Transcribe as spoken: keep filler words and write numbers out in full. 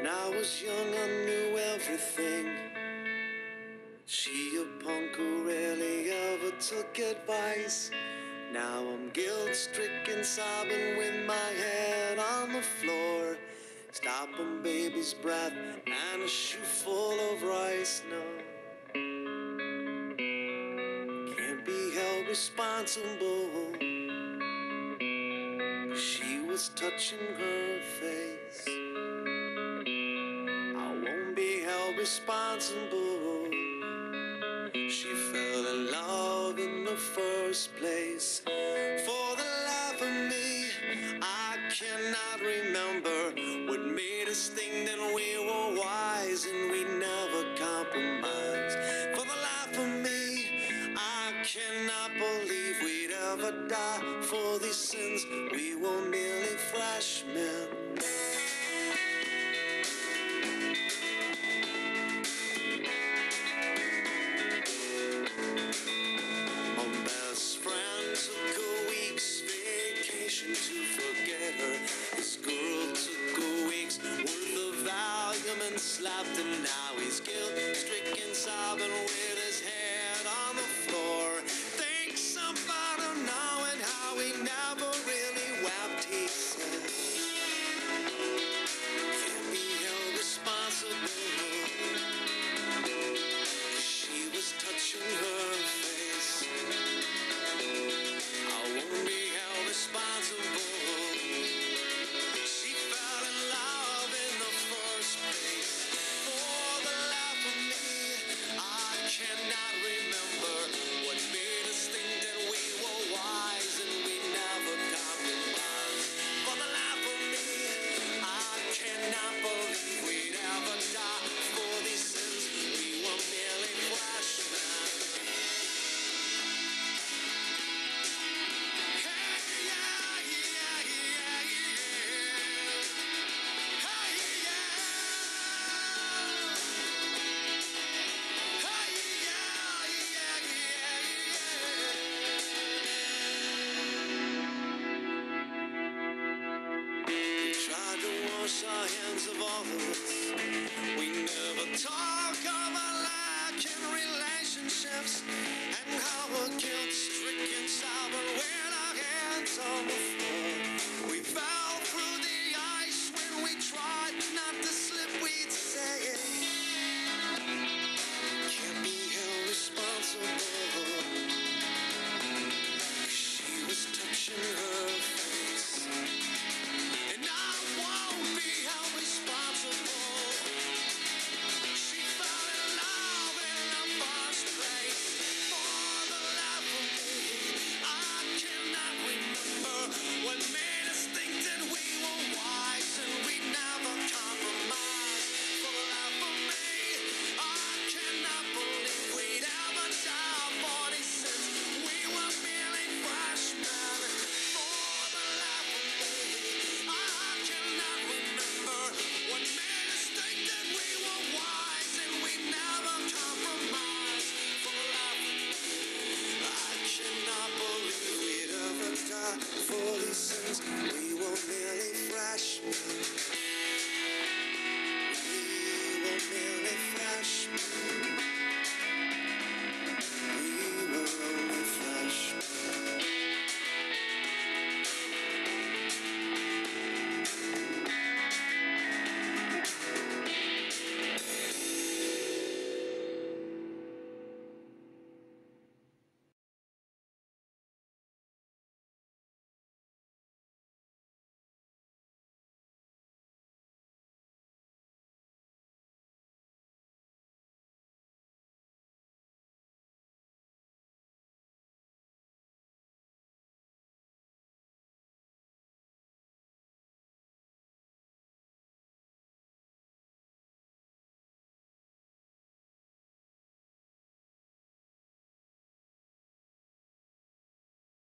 I was young, I knew everything. She a punk who rarely ever took advice. Now I'm guilt-stricken, sobbing with my head on the floor, stopping baby's breath and a shoe full of rice. No, can't be held responsible. She was touching her face. I won't be held responsible. She fell in love in the first place. For the life of me, I cannot remember what made us think that we were wise and we never compromised. For the life of me, I cannot believe we'd ever die for these sins. We were merely freshmen. To forget her, this girl took a week's worth of Valium and slapped him. Now he's guilt-stricken, sobbing with his head on the floor. Thanks about her knowing how he never really wept, he said. Can't be held responsible. She was touching her face. I won't be held responsible. She fell in love in the first place. For the life of me, I cannot remember what made us think that we were wise and we never compromised. For the life of me, I cannot believe we'd ever die for these sins. We were merely freshmen. Our hands of all of us,